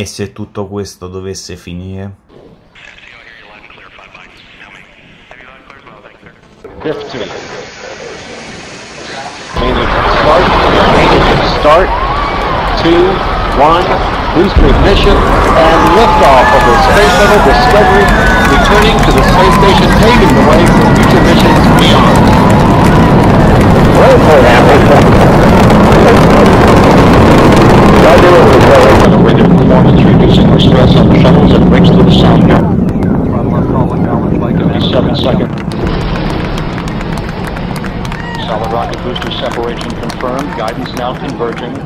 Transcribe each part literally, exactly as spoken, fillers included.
E se tutto questo dovesse finire? fifteen. Start. Start. two, one. Booster ignition and liftoff of the Space Shuttle Discovery, returning to the space station, paving the way for future missions beyond. The radio performance, reducing our stress on the shuttles and breaks through the sound gap. Throttle up, calling balance like fifty-seven seconds. Solid rocket booster separation confirmed. Guidance now converging.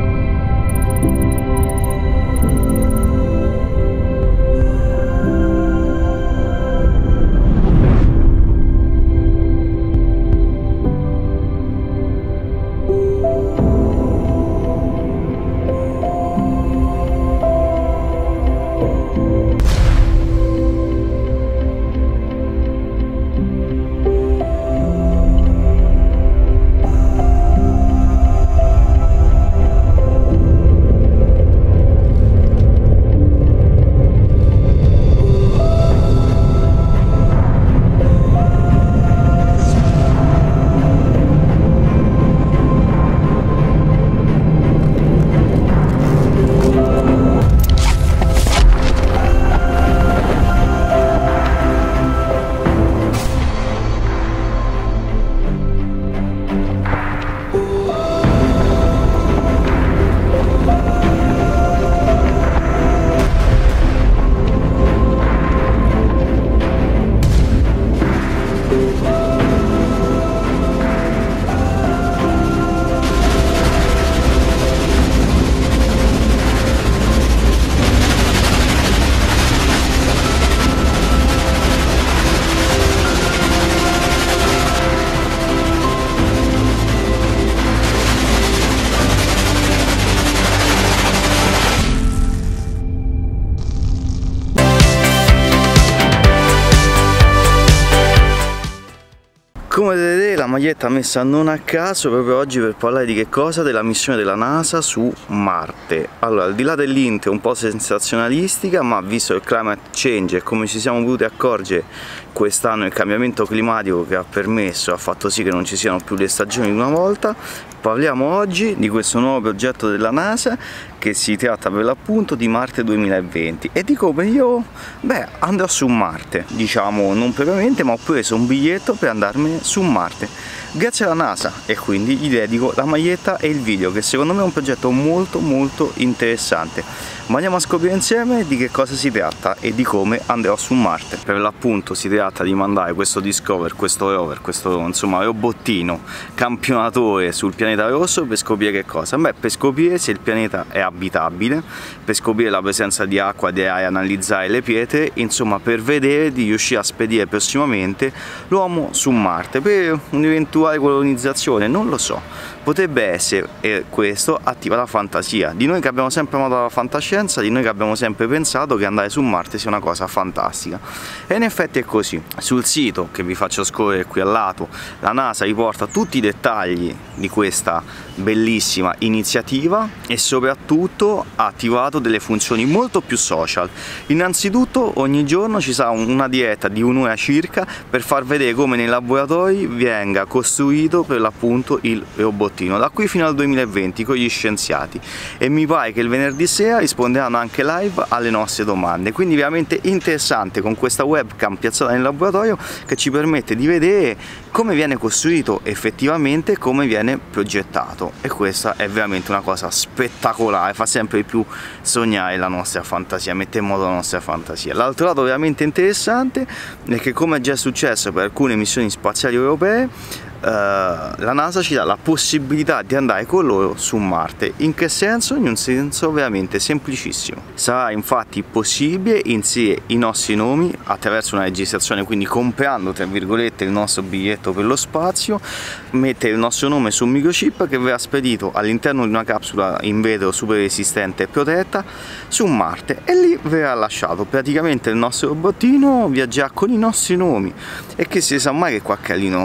Come vedete, la maglietta messa non a caso proprio oggi per parlare di che cosa? Della missione della NASA su Marte. Allora, al di là dell'intro un po' sensazionalistica, ma visto il climate change e come ci siamo potuti accorgere quest'anno il cambiamento climatico che ha permesso, ha fatto sì che non ci siano più le stagioni di una volta, parliamo oggi di questo nuovo progetto della NASA, che si tratta per l'appunto di Marte duemilaventi, e di come io, beh, andrò su Marte, diciamo non propriamente, ma ho preso un biglietto per andarmene su Marte grazie alla NASA, e quindi gli dedico la maglietta e il video, che secondo me è un progetto molto molto interessante. Ma andiamo a scoprire insieme di che cosa si tratta e di come andrò su Marte. Per l'appunto si tratta di mandare questo Discover, questo rover, questo insomma robottino campionatore sul pianeta rosso per scoprire che cosa? Beh, per scoprire se il pianeta è abitabile, per scoprire la presenza di acqua, di aria, analizzare le pietre, insomma per vedere di riuscire a spedire prossimamente l'uomo su Marte per un'eventuale colonizzazione, non lo so. Potrebbe essere, e questo attiva la fantasia di noi che abbiamo sempre amato la fantascienza, di noi che abbiamo sempre pensato che andare su Marte sia una cosa fantastica, e in effetti è così. Sul sito che vi faccio scorrere qui al lato, la NASA riporta tutti i dettagli di questa bellissima iniziativa e soprattutto ha attivato delle funzioni molto più social. Innanzitutto ogni giorno ci sarà una diretta di un'ora circa per far vedere come nei laboratori venga costruito per l'appunto il robot da qui fino al duemilaventi con gli scienziati, e mi pare che il venerdì sera risponderanno anche live alle nostre domande, quindi veramente interessante, con questa webcam piazzata nel laboratorio che ci permette di vedere come viene costruito effettivamente, come viene progettato, e questa è veramente una cosa spettacolare, fa sempre di più sognare la nostra fantasia, mette in moto la nostra fantasia. L'altro lato veramente interessante è che, come è già successo per alcune missioni spaziali europee, Uh, la NASA ci dà la possibilità di andare con loro su Marte. In che senso? In un senso veramente semplicissimo. Sarà infatti possibile inserire i nostri nomi attraverso una registrazione, quindi comprando tra virgolette il nostro biglietto per lo spazio, mettere il nostro nome su un microchip che verrà spedito all'interno di una capsula in vetro super resistente e protetta su Marte, e lì verrà lasciato. Praticamente il nostro robottino viaggerà con i nostri nomi, e che si sa mai che qualche alino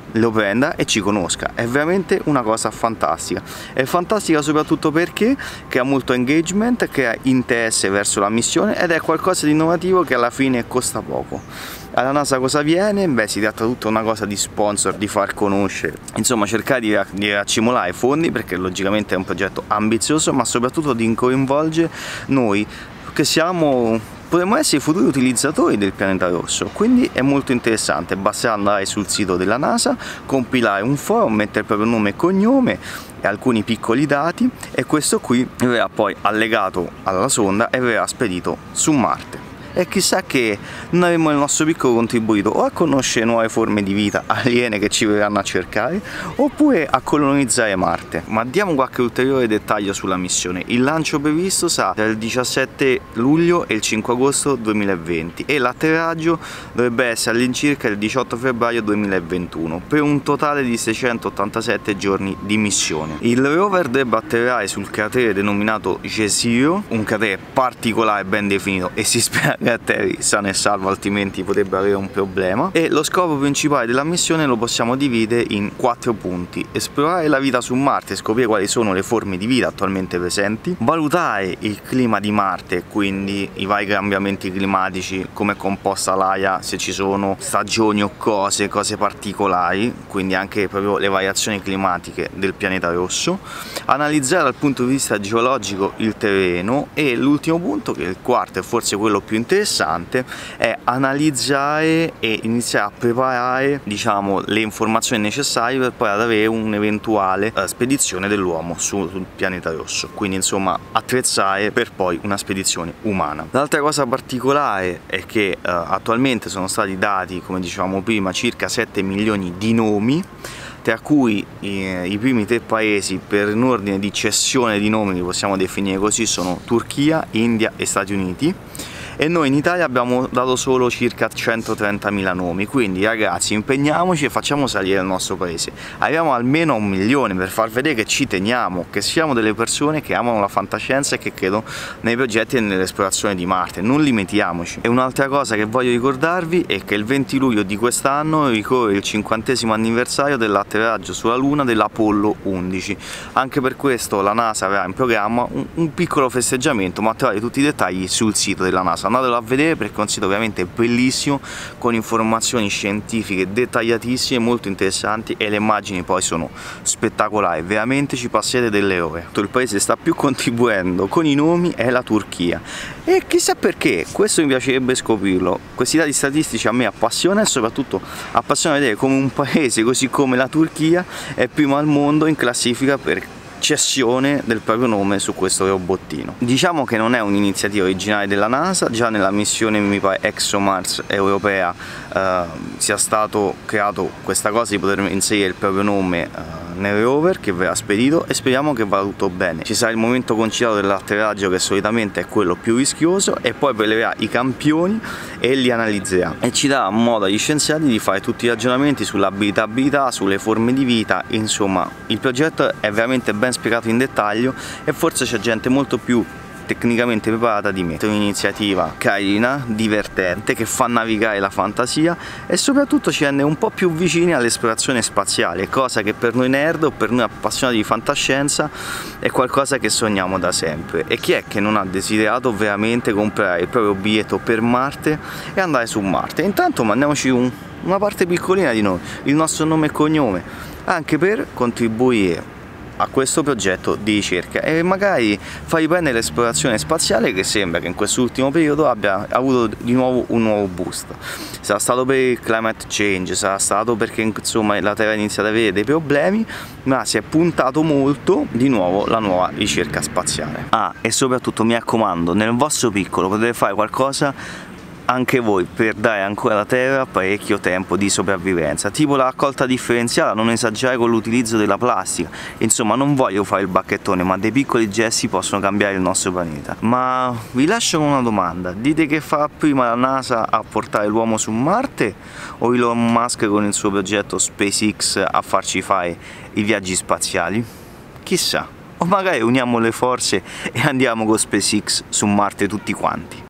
lo prenda e ci conosca. È veramente una cosa fantastica. È fantastica soprattutto perché crea molto engagement, crea interesse verso la missione ed è qualcosa di innovativo che alla fine costa poco. Alla NASA cosa viene? Beh, si tratta tutta una cosa di sponsor, di far conoscere, insomma cercare di, di accumulare fondi, perché logicamente è un progetto ambizioso, ma soprattutto di coinvolgere noi che siamo potremmo essere i futuri utilizzatori del pianeta rosso, quindi è molto interessante. Basterà andare sul sito della NASA, compilare un forum, mettere il proprio nome e cognome e alcuni piccoli dati, e questo qui verrà poi allegato alla sonda e verrà spedito su Marte. E chissà che non avremo il nostro piccolo contribuito o a conoscere nuove forme di vita aliene che ci verranno a cercare, oppure a colonizzare Marte. Ma diamo qualche ulteriore dettaglio sulla missione. Il lancio previsto sarà tra il diciassette luglio e il cinque agosto duemilaventi e l'atterraggio dovrebbe essere all'incirca il diciotto febbraio duemilaventuno, per un totale di seicentottantasette giorni di missione. Il rover dovrebbe atterrare sul cratere denominato Jezero, un cratere particolare ben definito, e si spera che atterri sano e salvo, altrimenti potrebbe avere un problema. E lo scopo principale della missione lo possiamo dividere in quattro punti: esplorare la vita su Marte, scoprire quali sono le forme di vita attualmente presenti, valutare il clima di Marte, quindi i vari cambiamenti climatici, come è composta l'aria, se ci sono stagioni o cose, cose particolari, quindi anche proprio le variazioni climatiche del pianeta rosso, analizzare dal punto di vista geologico il terreno, e l'ultimo punto, che è il quarto e forse quello più interessante, è analizzare e iniziare a preparare, diciamo, le informazioni necessarie per poi ad avere un'eventuale uh, spedizione dell'uomo sul, sul pianeta rosso, quindi insomma attrezzare per poi una spedizione umana. L'altra cosa particolare è che uh, attualmente sono stati dati, come dicevamo prima, circa sette milioni di nomi, tra cui i, i primi tre paesi per un ordine di cessione di nomi, li possiamo definire così, sono Turchia, India e Stati Uniti. E noi in Italia abbiamo dato solo circa centotrentamila nomi, quindi ragazzi impegniamoci e facciamo salire il nostro paese. Arriviamo almeno a un milione per far vedere che ci teniamo, che siamo delle persone che amano la fantascienza e che credono nei progetti e nell'esplorazione di Marte, non limitiamoci. E un'altra cosa che voglio ricordarvi è che il venti luglio di quest'anno ricorre il cinquantesimo anniversario dell'atterraggio sulla Luna dell'Apollo undici. Anche per questo la NASA avrà in programma un, un piccolo festeggiamento, ma trovate tutti i dettagli sul sito della NASA. Andatelo a vedere perché è un sito veramente bellissimo, con informazioni scientifiche dettagliatissime, molto interessanti, e le immagini poi sono spettacolari, veramente ci passerete delle ore. Il paese sta più contribuendo con i nomi è la Turchia, e chissà perché, questo mi piacerebbe scoprirlo. Questi dati statistici a me appassionano, e soprattutto appassiona vedere come un paese così come la Turchia è primo al mondo in classifica per cessione del proprio nome su questo robottino. Diciamo che non è un'iniziativa originale della NASA, già nella missione mi pare ExoMars europea eh, sia stato creato questa cosa di poter inserire il proprio nome eh, nel rover che verrà spedito, e speriamo che vada tutto bene. Ci sarà il momento concitato dell'atterraggio, che solitamente è quello più rischioso, e poi preleverà i campioni e li analizzerà e ci darà modo agli scienziati di fare tutti i ragionamenti sull'abitabilità, sulle forme di vita. Insomma, il progetto è veramente ben spiegato in dettaglio e forse c'è gente molto più tecnicamente preparata di me. È un'iniziativa carina, divertente, che fa navigare la fantasia e soprattutto ci rende un po' più vicini all'esplorazione spaziale, cosa che per noi nerd o per noi appassionati di fantascienza è qualcosa che sogniamo da sempre. E chi è che non ha desiderato veramente comprare il proprio biglietto per Marte e andare su Marte? Intanto mandiamoci un, una parte piccolina di noi, il nostro nome e cognome, anche per contribuire a questo progetto di ricerca e magari far riprendere l'esplorazione spaziale, che sembra che in quest'ultimo periodo abbia avuto di nuovo un nuovo boost. Sarà stato per il climate change, sarà stato perché insomma la Terra ha iniziato ad avere dei problemi, ma si è puntato molto di nuovo la nuova ricerca spaziale. Ah, e soprattutto mi raccomando, nel vostro piccolo potete fare qualcosa anche voi per dare ancora alla Terra parecchio tempo di sopravvivenza, tipo la raccolta differenziata, non esagerare con l'utilizzo della plastica. Insomma, non voglio fare il bacchettone, ma dei piccoli gesti possono cambiare il nostro pianeta. Ma vi lascio con una domanda: dite che farà prima la NASA a portare l'uomo su Marte o Elon Musk con il suo progetto SpaceX a farci fare i viaggi spaziali? Chissà, o magari uniamo le forze e andiamo con SpaceX su Marte tutti quanti.